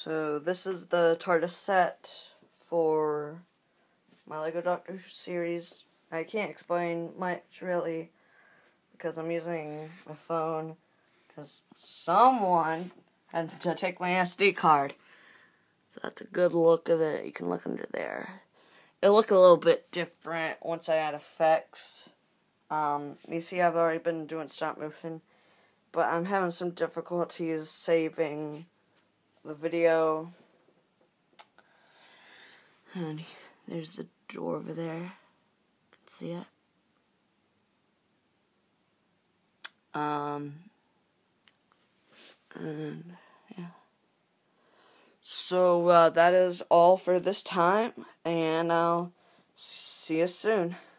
So this is the Tardis set for my Lego Doctor Who series. I can't explain much really because I'm using my phone because someone had to take my SD card. So that's a good look of it. You can look under there. It'll look a little bit different once I add effects. You see I've already been doing stop motion, but I'm having some difficulties saving the video. And there's the door over there. You can see it. And yeah. So that is all for this time, and I'll see you soon.